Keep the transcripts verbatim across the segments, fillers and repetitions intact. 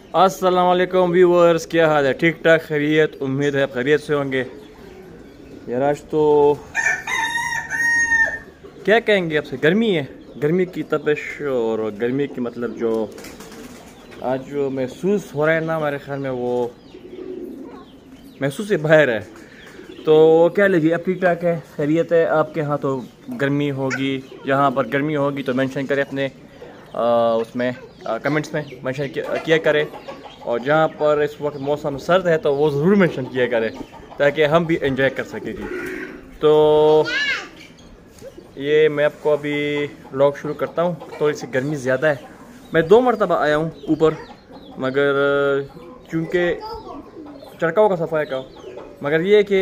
अस्सलाम वालेकुम व्यूअर्स, क्या हाल है? ठीक ठाक, खैरियत? उम्मीद है खैरियत से होंगे। यार आज तो क्या कहेंगे आपसे, गर्मी है, गर्मी की तपिश और गर्मी की मतलब जो आज जो महसूस हो रहा है ना, मेरे ख्याल में वो महसूस से बाहर है। तो क्या लीजिए, अब ठीक ठाक है, खैरियत है। आपके यहाँ तो गर्मी होगी, यहाँ पर गर्मी होगी तो मेंशन करें अपने आ, उसमें कमेंट्स में मेंशन किया करें। और जहाँ पर इस वक्त मौसम सर्द है तो वो ज़रूर मेंशन किया करें ताकि हम भी एंजॉय कर सकें जी। तो ये मैं आपको अभी व्लॉग शुरू करता हूँ। थोड़ी सी गर्मी ज़्यादा है, मैं दो मरतबा आया हूँ ऊपर, मगर चूँकि चढ़काव का सफ़ाई का, मगर ये कि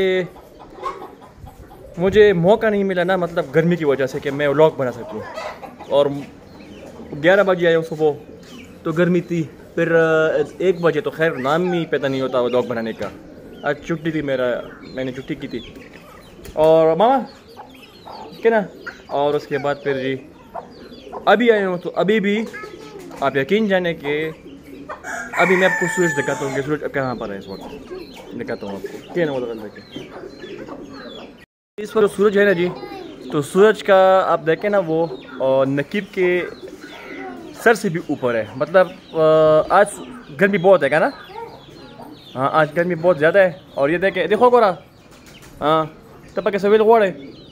मुझे मौका नहीं मिला ना, मतलब गर्मी की वजह से, कि मैं व्लॉग बना सकूँ। और ग्यारह बजे आया हूँ सुबह तो गर्मी थी, फिर एक बजे तो खैर नाम ही पैदा नहीं होता व्लॉग बनाने का। आज छुट्टी थी, मेरा मैंने छुट्टी की थी और मामा क्या ना, और उसके बाद फिर जी अभी आया हूँ। तो अभी भी आप यकीन जाने के अभी मैं आपको सूरज दिखाता हूँ कि सूरज कहाँ पर है इस वक्त, दिखाता हूँ आपको। क्या ना वो इस पर सूरज है ना जी, तो सूरज का आप देखें ना वो नकीब के सर से भी ऊपर है। मतलब आज गर्मी बहुत है क्या ना? हाँ आज गर्मी बहुत ज़्यादा है। और ये देखे देखो गोरा, हाँ तब के सवेल गोड़े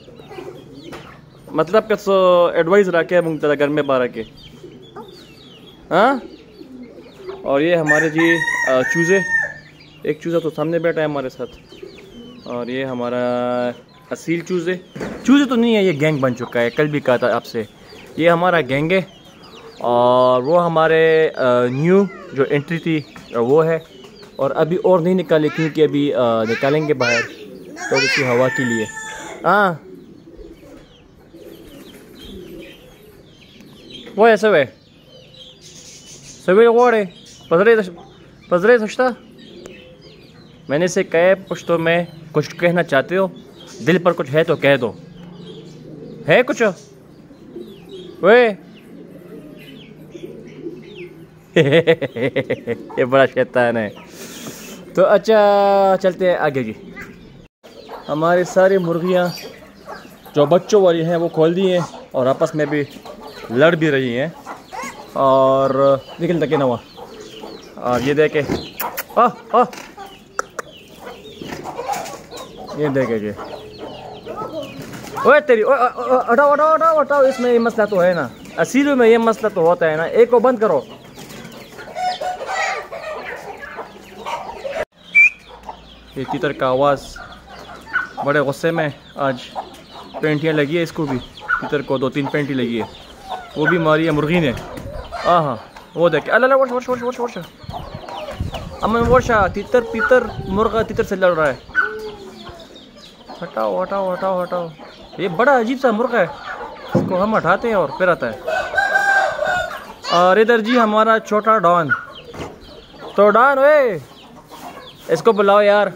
मतलब कि एडवाइस रखे मुंगतला घर में बारह के। हाँ और ये हमारे जी चूज़े, एक चूज़ा तो सामने बैठा है हमारे साथ, और ये हमारा असील चूज़े चूज़े तो नहीं है, ये गैंग बन चुका है। कल भी कहा था आपसे, ये हमारा गैंग है। और वो हमारे न्यू जो एंट्री थी वो है, और अभी और नहीं निकाले क्योंकि अभी आ, निकालेंगे बाहर थोड़ी सी हवा के लिए। हाँ वो ऐसे वे सवेरे गोड़े पजरे पजरे सचता। मैंने से कहे पुश्तो में कुछ कहना चाहते हो, दिल पर कुछ है तो कह दो। है कुछ वे ये बड़ा शैतान है। तो अच्छा चलते हैं आगे जी। हमारी सारी मुर्गियाँ जो बच्चों वाली हैं वो खोल दी हैं और आपस में भी लड़ भी रही हैं। और निकल तक ना हुआ, और ये देखे आ आ ये देखे जी, ओए तेरी हटाओ हटाओ हटाओ हटाओ, इसमें ये मसला तो है ना, असीलों में ये मसला तो होता है ना। एक को बंद करो। ये तीतर का आवाज़ बड़े गुस्से में, आज पेंटियाँ लगी है इसको भी, तीतर को दो तीन पेंटी लगी है, वो भी मारी है मुर्गी ने। हाँ हाँ वो देखे अल्लाह वर्ष वर्ष वर्ष वर्ष वर्ष अमन वर्षा, तीतर तीतर मुर्गा तीतर से लड़ रहा है। हटाओ हटाओ हटाओ हटाओ, ये बड़ा अजीब सा मुर्गा है, इसको हम हटाते हैं और फिर आता है। और इधर जी हमारा छोटा डॉन, तो डॉन ओए इसको बुलाओ यार,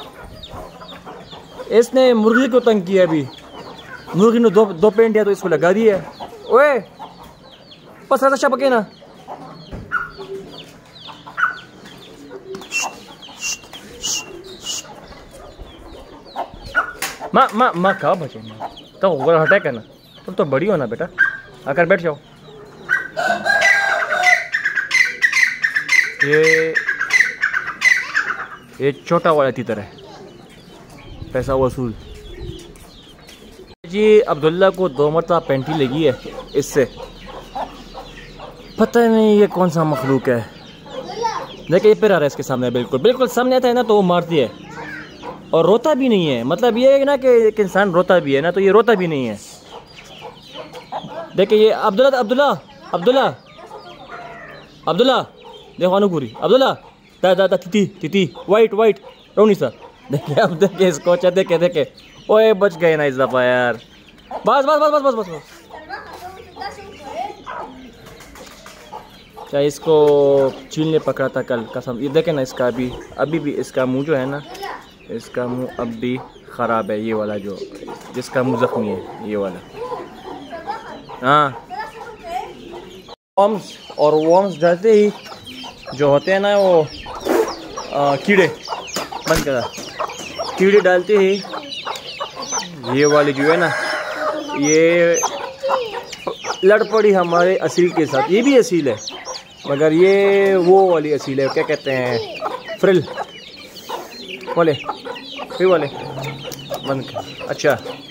इसने मुर्गी को तंग किया। अभी मुर्गी ने दो दो पेंट दिया तो इसको लगा दी है। ओए पसरा सा पके ना, माँ माँ माँ कहाँ बचे माँ, तो ऊपर हटा करना, तुम तो बड़ी हो ना बेटा, आकर बैठ जाओ। ये ये छोटा वाला तीतर है, पैसा वसूल जी। अब्दुल्ला को दो मरतबा पेंटी लगी है इससे, पता नहीं ये कौन सा मखलूक है। देखिए ये फिर आ रहा है इसके सामने, बिल्कुल बिल्कुल सामने आता है ना तो वो मारती है और रोता भी नहीं है। मतलब ये है ना कि एक इंसान रोता भी है ना, तो ये रोता भी नहीं है। देखिए ये अब्दुल्ला अब्दुल्ला अब्दुल्ला अब्दुल्ला देखो अनुपुरी अब्दुल्ला दा दा दा तिती तिती वाइट वाइट रोनी सा। देखिए अब देखिए इसको, अच्छा देखे देखे, ओए बच गए ना इस दफा यार। बस बस बस बस बस बस बस क्या इसको चील ने पकड़ा था कल, कसम। ये देखे ना इसका अभी अभी भी इसका मुंह जो है ना, इसका मुंह अब भी ख़राब है। ये वाला जो जिसका मुंह जख्मी है ये वाला। हाँ वॉर्म्स, और वॉर्म्स डालते ही जो होते हैं ना वो आ, कीड़े, बंद करा, कीड़े डालते ही ये वाली जो है ना ये लड़ पड़ी हमारे असील के साथ। ये भी असील है मगर ये वो वाली असील है, क्या कहते हैं, फ्रिल वाले, फ्री वाले, बंद कर। अच्छा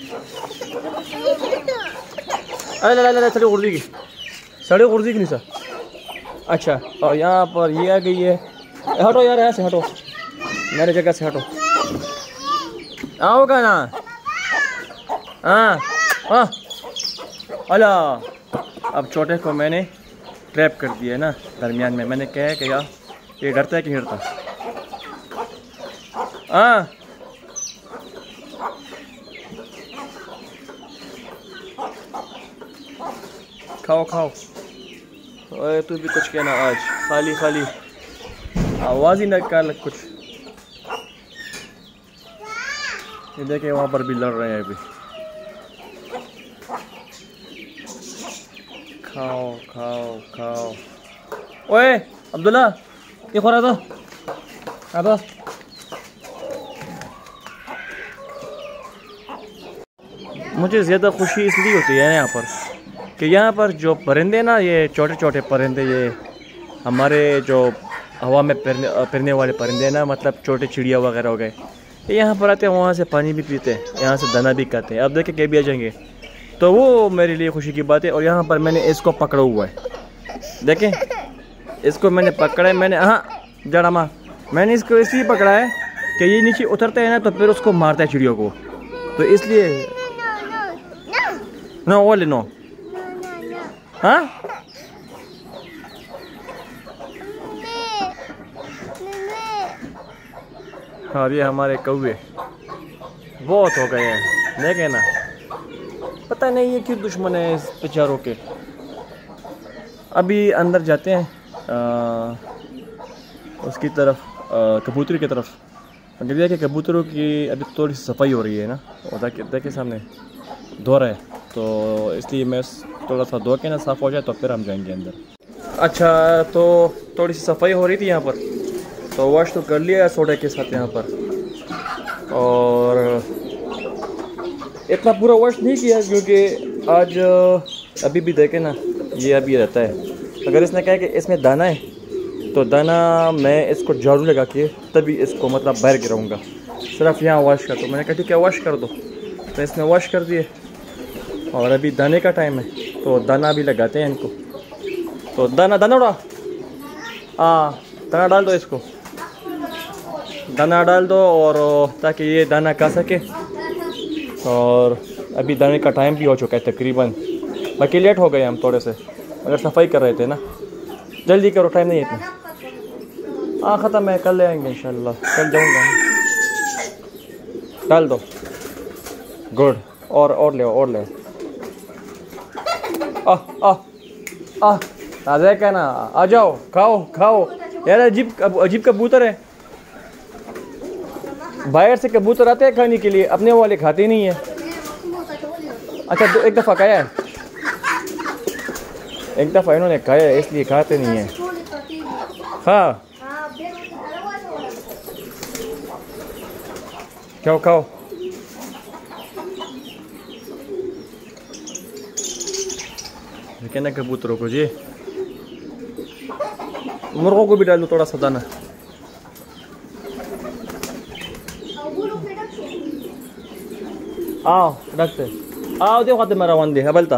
अरे ला ला सड़ी उर्दी की, सड़ी उर्दी की नहीं सर। अच्छा और यहाँ पर ये आ गई है, हटो यार यहाँ से हटो, मेरे जगह से हटो, आओगा ना। हाँ हाँ अला, अब छोटे को मैंने ट्रैप कर दिया है ना दरमियान में। मैंने कहा है कि यार ये डरता है कि नहीं डरता। हाँ खाओ खाओ। ओए तू भी कुछ कहना आज, खाली खाली आवाज़ ही निकाल कुछ। ये देखे वहाँ पर भी लड़ रहे हैं अभी। खाओ खाओ खाओ। ओए अब्दुल्ला ये खो रहा था अब। मुझे ज़्यादा खुशी इसलिए होती है यहाँ पर कि यहाँ पर जो परिंदे ना, ये छोटे छोटे परिंदे, ये हमारे जो हवा में फिरने फिरने वाले परिंदे ना, मतलब छोटे चिड़िया वगैरह हो गए, ये यहाँ पर आते हैं, वहाँ से पानी भी पीते हैं, यहाँ से दाना भी खाते हैं। अब देखें के भी आ जाएंगे, तो वो मेरे लिए खुशी की बात है। और यहाँ पर मैंने इसको पकड़ा हुआ है, देखें इसको मैंने पकड़ा है। मैंने हाँ जड़ामा मैंने इसको इसलिए पकड़ा है कि ये नीचे उतरते हैं ना तो फिर उसको मारता है चिड़ियों को, तो इसलिए नो वाले नो। हाँ हाँ ये हमारे कौवे बहुत हो गए हैं, देखे ना, पता नहीं ये क्यों दुश्मन है इस बेचारों के। अभी अंदर जाते हैं आ, उसकी तरफ, कबूतरी की तरफ। अगर देखिए कबूतरों की अभी थोड़ी सी सफाई हो रही है ना, और देखे सामने धो रहा है, तो इसलिए मैं थोड़ा सा धो के ना साफ़ हो जाए तो फिर हम जाएंगे अंदर। अच्छा तो थोड़ी सी सफाई हो रही थी यहाँ पर, तो वॉश तो कर लिया सोडा के साथ यहाँ पर, और इतना पूरा वॉश नहीं किया क्योंकि आज अभी भी देखे ना ये अभी रहता है। अगर इसने कहा कि इसमें दाना है तो दाना मैं इसको झाड़ू लगा के तभी इसको मतलब बाहर गिराऊंगा, सिर्फ यहाँ वॉश कर दो। मैंने कहा ठीक है वॉश कर दो, तो इसने वॉश कर दिए। और अभी दाने का टाइम है तो दाना भी लगाते हैं इनको। तो दाना दाना उड़ा, हाँ दाना डाल दो, इसको दाना डाल दो और ताकि ये दाना खा सके। और अभी दाने का टाइम भी हो चुका है तकरीबन, बाकी लेट हो गए हम थोड़े से, अगर सफाई कर रहे थे ना। जल्दी करो, टाइम नहीं है इतना। हाँ ख़त्म है, कल ले आएंगे इंशाल्लाह, कल जाऊँगा। डाल दो, गुड। और और ले और ले आ आ आ ताज़ा क्या ना, आ जाओ खाओ खाओ। यार अजीब अजीब कबूतर है, बाहर से कबूतर आते हैं खाने के लिए, अपने वाले खाते नहीं है। अच्छा तो एक दफ़ा खाया है, एक दफ़ा इन्होंने खाया है इसलिए खाते नहीं है। हाँ खाओ खाओ। कहना कबूतरों को जी, मुर्गों को भी डाल दो थोड़ा सा दाना। आओ रखते आओ, देखो खाते मेरा वंदे हबलता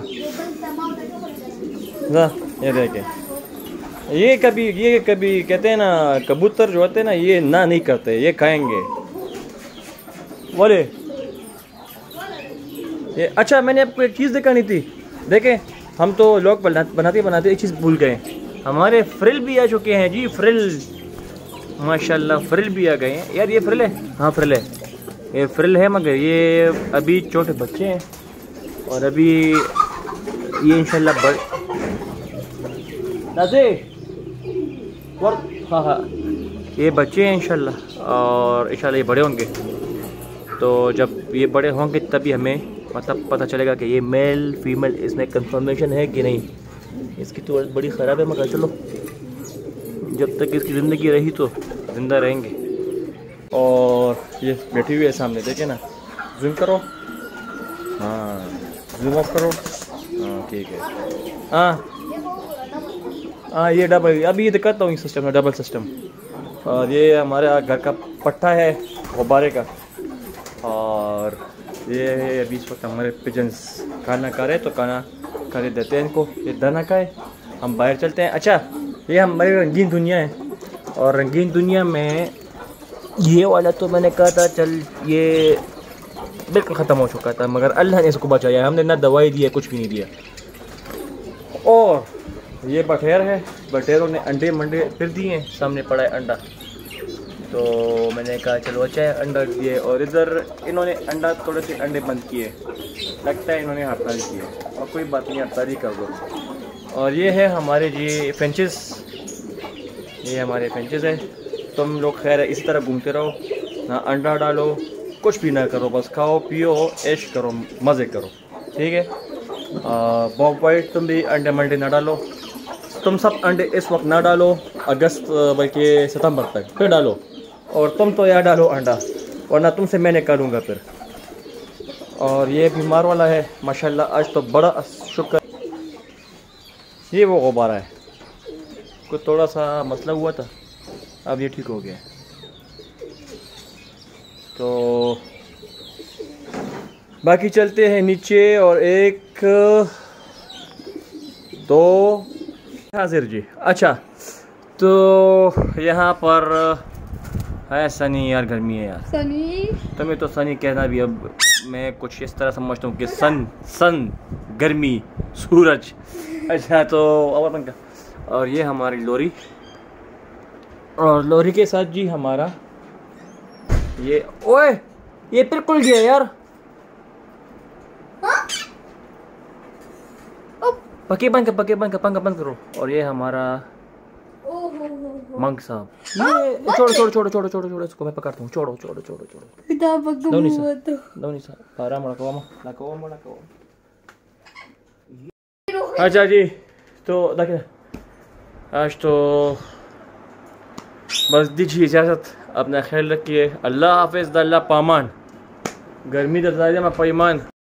ये देखे। ये कभी ये कभी कहते हैं ना कबूतर जो होते हैं ना ये ना नहीं करते, ये खाएंगे बोले ये। अच्छा मैंने आपको एक चीज़ दिखानी थी, देखे हम तो लोग बनाते बनाते एक चीज़ भूल गए, हमारे फ्रिल भी आ चुके हैं जी। फ्रिल माशाल्लाह फ्रिल भी आ गए हैं यार। ये फ्रिल है, हाँ फ्रिल है, ये फ्रिल है मगर ये अभी छोटे बच्चे हैं और अभी ये इंशाल्लाह बड़े नाज़े हाँ हाँ ये बच्चे हैं इंशाल्लाह, और इंशाल्लाह ये बड़े होंगे। तो जब ये बड़े होंगे तभी हमें मतलब पता चलेगा कि ये मेल फीमेल इसमें कंफर्मेशन है कि नहीं। इसकी तो बड़ी ख़राब है मगर चलो जब तक इसकी ज़िंदगी रही तो ज़िंदा रहेंगे। और ये बैठी हुई है सामने, देखे ना, जूम करो, हाँ जूम ऑफ करो, हाँ ठीक है, हाँ हाँ ये डबल, अभी ये दिखाता हूँ सिस्टम है, डबल सिस्टम। और ये हमारे घर का पट्टा है गुब्बारे का। और ये है अभी इस वक्त हमारे पिजन्स खाना खा रहे हैं, तो खाना खा देते हैं इनको, ये दाना खाए, हम बाहर चलते हैं। अच्छा, ये हमारी रंगीन दुनिया है, और रंगीन दुनिया में ये वाला तो मैंने कहा था चल ये बिल्कुल ख़त्म हो चुका था, मगर अल्लाह ने इसको बचाया, हमने ना दवाई दी है, कुछ भी नहीं दिया। और ये बटेर है, बटेरों ने अंडे मंडे फिर दिए हैं, सामने पड़ा है अंडा, तो मैंने कहा चलो अच्छा है अंडा दिए। और इधर इन्होंने अंडा थोड़े से अंडे बंद किए, लगता है इन्होंने हड़ताल की है, और कोई बात नहीं, हड़ताल ही कर दो। और ये है हमारे जी फेंचेस, ये हमारे फेंचेस है। तुम लोग खैर इस तरह घूमते रहो, ना अंडा डालो, कुछ भी ना करो, बस खाओ पियो ऐश करो, मज़े करो, ठीक है। बॉब वाइट तुम भी अंडे मंडे ना डालो, तुम सब अंडे इस वक्त ना डालो, अगस्त बल्कि सितंबर तक फिर डालो। और तुम तो यार डालो अंडा, वरना तुमसे मैं निकालूंगा फिर। और ये बीमार वाला है माशाल्लाह, आज तो बड़ा शुक्र। ये वो गुब्बारा है, कुछ थोड़ा सा मसला हुआ था, अब ये ठीक हो गया। तो बाकी चलते हैं नीचे, और एक दो हाजिर जी। अच्छा, तो यहाँ पर है सनी, यार गर्मी है यार सनी, तुम्हें तो सनी कहना भी अब मैं कुछ इस तरह समझता हूँ कि सन सन गर्मी सूरज। अच्छा, तो और बंद कर। और ये हमारी लोरी, और लोरी के साथ जी हमारा ये, ओए ये बिल्कुल गया यार, पके बंद कर, पके बंद कर, पंखा बंद करो। और ये हमारा मंक साहब, ये छोड़ो छोड़ो छोड़ो छोड़ो छोड़ो छोड़ो इसको मैं पकड़ता हूँ, छोड़ो छोड़ो छोड़ो छोड़ो दौनी साहब, दौनी साहब पारा मड़ा कवा मड़ा कवा मड़ा कवा। अच्छा जी, तो देखिए आज तो बस दीजिए इजाज़त, अपना ख्याल रखिए, अल्लाह हाफिज़, अल्लाह पामान, गर्मी दर्जा में पैमान।